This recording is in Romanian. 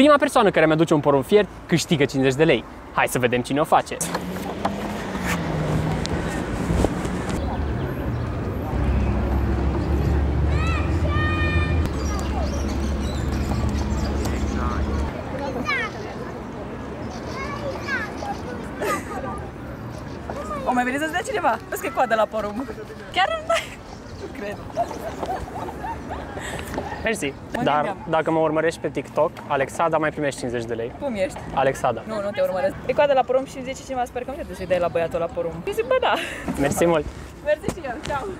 Prima persoană care mi-aduce un porumb fiert câștigă 50 de lei. Hai să vedem cine o face. O mai veni să-ți dea cineva? Vezi că e coadă la porumb. Chiar nu cred. Mersi. Dar dacă mă urmărești pe TikTok, Alexada, mai primești 50 de lei. Cum ești? Alexada. Nu te urmăresc. E coadă la porumb și zice cineva, sper că nu te să-i dai la băiatul la porumb. Și zic, bă, da. Mersi mult. Mersi și eu, ceau.